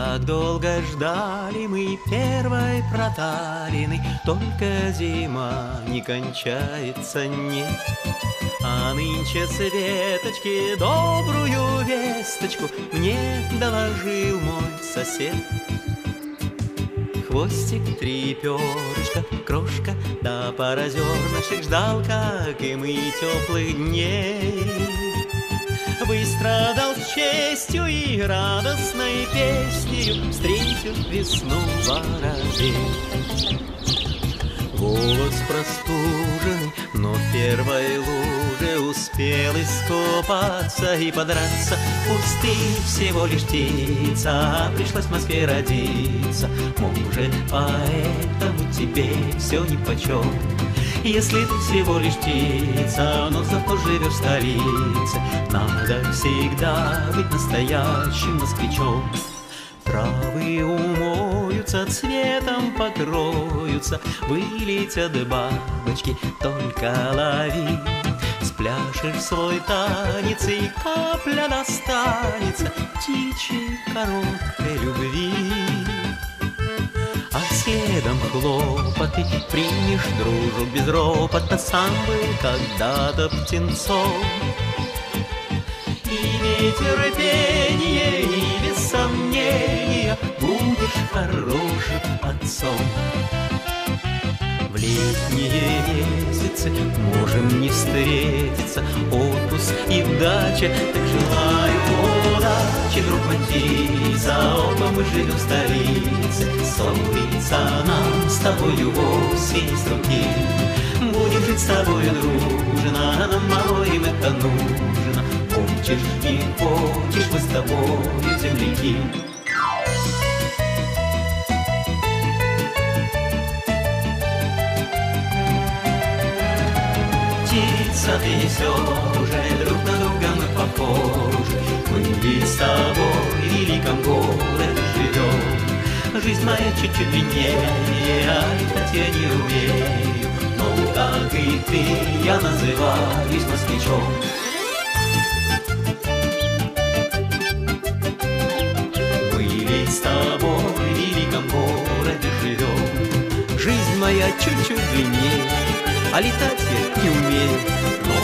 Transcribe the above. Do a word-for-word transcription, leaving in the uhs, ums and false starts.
Как долго ждали мы первой проталины, только зима не кончается, нет. А нынче Светочке добрую весточку мне доложил мой сосед. Хвостик три перышка, крошка, да пара зернышек ждал, как и мы, теплых дней. Выстрадал с честью и радостной песнею встретил весну воробей. Голос простуженный, но в первой луже успел искупаться и подраться. Пусты всего лишь птица, а пришлось в Москве родиться. Может, поэтому тебе все нипочем, если ты всего лишь птица, но зато живешь в столице. Надо всегда быть настоящим москвичом. Травы умоются, цветом покроются, вылетят бабочки, только лови. Спляшешь свой танец, и капля достанется птичьей короткой любви. А следом хлопоты, примешь дружу без ропота, сам был когда-то птенцом. И нетерпение, и без сомнения будешь хорошим отцом. В летние месяцы можем не встретиться, отпуск и вдача, так желаю удачи, друг Матиса, оба мы живем в столице. Ссориться нам с тобою вовсе не с руки, будем жить с тобою дружно, нам обоим это нужно. Хочешь, не хочешь, мы с тобою земляки. Птица, ты все же, друг на друга мы похожи. Мы ведь с тобой в великом городе живем. Жизнь моя чуть-чуть длиннее, а летать я не умею, но, как и ты, я называюсь москвичом. С тобой в великом городе живем. Жизнь моя чуть-чуть длиннее, а летать я не умею, но,